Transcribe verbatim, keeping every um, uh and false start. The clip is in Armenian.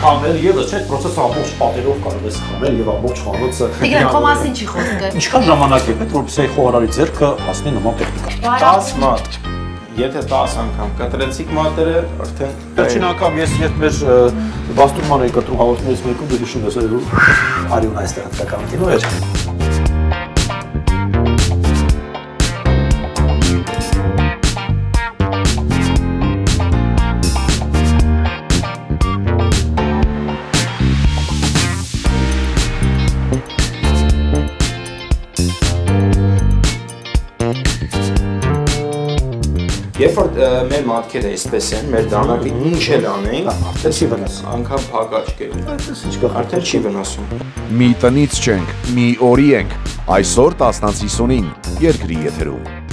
քամել եւս չէ, process-ը ամբողջ պատերով կարող ես քամել եւ ամբողջ խանութը։ Տիգրան, քո մասին չի խոսքը։ Ինչքան ժամանակ է պետք որպեսզի խոհարարի ձեռքը հասնի նման տեխնիկա։ տաս մատ։ Եթե տաս անգամ կտրեցիք մատերը, արդեն Վերջին անգամ ես հետ մեր բաստուրման էի կտրում հաղորդումից մեկում դու հիշում ես արյուն այստեղ հատկական կինո էր։ Երբ որ մեր մատքերը այսպես են, մեր դանակը ինչ էլ անենք, արդեն չի վնասում։ Անգամ փակաճ կերի։ Այդպես ինչ կա, Արդեն չի վնասում։ Մի տնից չենք, մի օրի ենք։ Այսօր տասնից հիսունին երկրի եթերում։